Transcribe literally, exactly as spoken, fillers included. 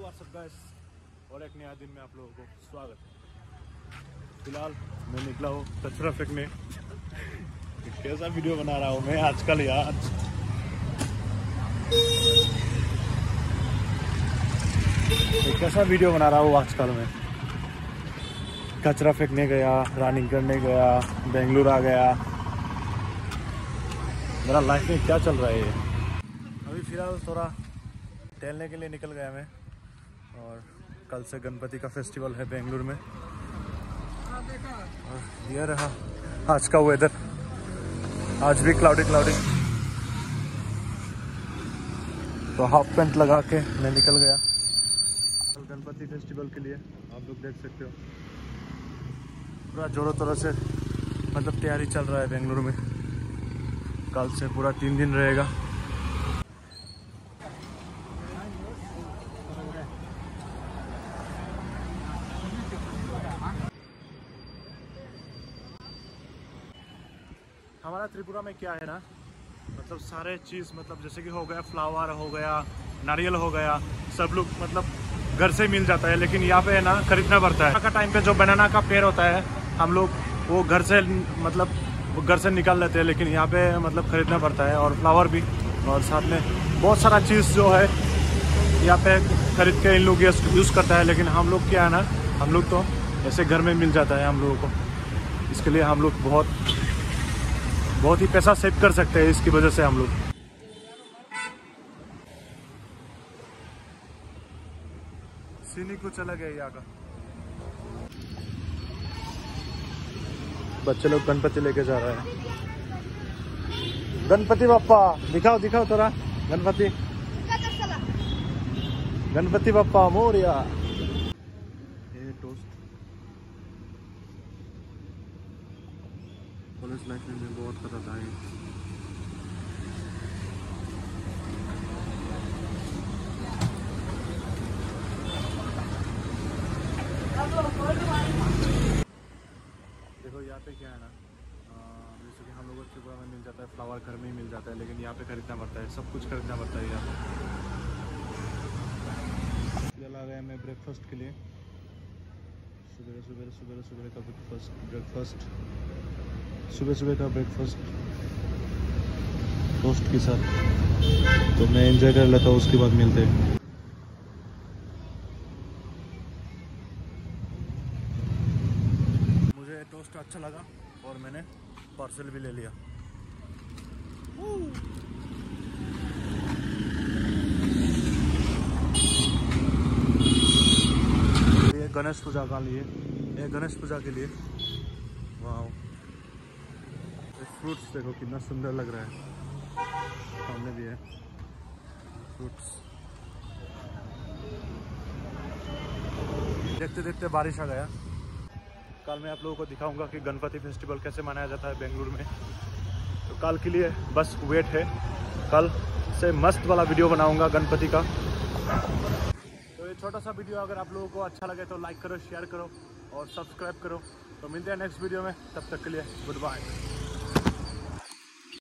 WhatsApp guys, और एक नया दिन में आप लोगों को स्वागत है। फिलहाल मैं निकला हूँ कचरा फेंकने। कैसा वीडियो बना रहा हूँ मैं आजकल यार। कैसा वीडियो बना रहा हूँ आजकल मैं। कचरा फेंकने गया, रनिंग करने गया, बेंगलुरु आ गया। मेरा लाइफ में क्या चल रहा है ये। अभी फिलहाल थोड़ा टहलने के लिए निकल गया मैं। और कल से गणपति का फेस्टिवल है बेंगलुरु में। और ये रहा आज का वेदर। आज भी क्लाउडी क्लाउडी। तो हाफ पैंट लगा के मैं निकल गया कल गणपति फेस्टिवल के लिए। आप लोग देख सकते हो पूरा जोरों तोरों से मतलब तैयारी चल रहा है बेंगलुरु में। कल से पूरा तीन दिन रहेगा। हमारा त्रिपुरा में क्या है ना, मतलब सारे चीज़ मतलब जैसे कि हो गया फ्लावर हो गया, नारियल हो गया, सब लोग मतलब घर से मिल जाता है। लेकिन यहाँ पे है ना खरीदना पड़ता है। का टाइम पे जो बनाना का पेड़ होता है हम लोग वो घर से मतलब वो घर से निकाल लेते हैं। लेकिन यहाँ पे मतलब खरीदना पड़ता है। और फ्लावर भी, और साथ में बहुत सारा चीज़ जो है यहाँ पे खरीद के इन लोग यूज़ करता है। लेकिन हम लोग क्या है ना, हम लोग तो ऐसे घर में मिल जाता है हम लोगों को। इसके लिए हम लोग बहुत बहुत ही पैसा सेव कर सकते हैं इसकी वजह से हम लोग। सीन ही कुछ अलग है यहाँ का। बच्चे लोग गणपति लेके जा रहे हैं। गणपति बाप्पा दिखाओ दिखाओ थोड़ा। गणपति गणपति बाप्पा मोरिया। ये टोस्ट कॉलेज लाइफ में बहुत खाता था ये। देखो यहाँ पे क्या है ना, जैसे कि हम लोगों को त्रिपुरा में मिल जाता है फ्लावर, घर में ही मिल जाता है। लेकिन यहाँ पे खरीदना पड़ता है, सब कुछ खरीदना पड़ता है यहाँ पे। चला गया मैं ब्रेकफास्ट के लिए। सुबह सुबह सुबह सुबह का ब्रेकफास्ट ब्रेकफास्ट सुबह सुबह का ब्रेकफास्ट टोस्ट के साथ। तो मैं एंजॉय कर लेता हूँ, उसके बाद मिलते हैं। मुझे टोस्ट अच्छा लगा और मैंने पार्सल भी ले लिया। ये गणेश पूजा का लिए ये गणेश पूजा के लिए वाह। फ्रूट्स देखो कितना सुंदर लग रहा है। सामने भी है फ्रूट्स। देखते देखते बारिश आ गया। कल मैं आप लोगों को दिखाऊंगा कि गणपति फेस्टिवल कैसे मनाया जाता है बेंगलुरु में। तो कल के लिए बस वेट है। कल से मस्त वाला वीडियो बनाऊंगा गणपति का। तो ये छोटा सा वीडियो अगर आप लोगों को अच्छा लगे तो लाइक करो, शेयर करो और सब्सक्राइब करो। तो मिलते हैं नेक्स्ट वीडियो में। तब तक के लिए गुड बाय।